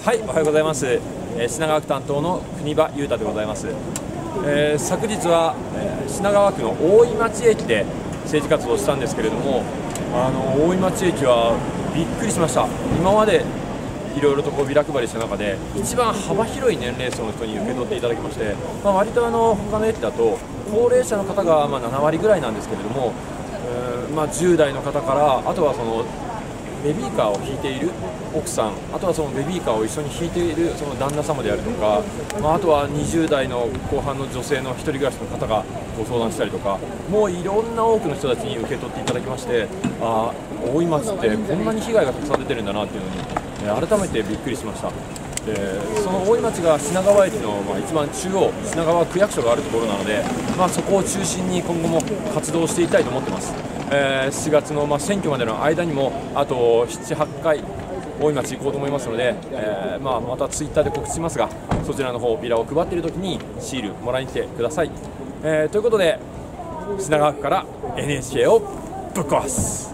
はい、おはようございます。品川区担当の国場裕太でございます。昨日は、品川区の大井町駅で政治活動をしたんですけれども、大井町駅はびっくりしました。今までいろいろとビラ配りした中で一番幅広い年齢層の人に受け取っていただきまして、割と他の駅だと高齢者の方が7割ぐらいなんですけれども、10代の方からあとはそのベビーカーを引いている奥さん、あとはそのベビーカーを一緒に引いているその旦那様であるとか、あとは20代の後半の女性の一人暮らしの方がご相談したりとか、もういろんな多くの人たちに受け取っていただきまして、大井町ってこんなに被害がたくさん出てるんだなっていうのに、改めてびっくりしました。その大井町が品川駅の一番中央、品川区役所があるところなので、そこを中心に今後も活動していきたいと思っています。7月の選挙までの間にもあと7、8回大井町行こうと思いますので、またツイッターで告知しますが、そちらの方ビラを配っているときにシールもらいに来てください。ということで品川区から NHK をぶっ壊す。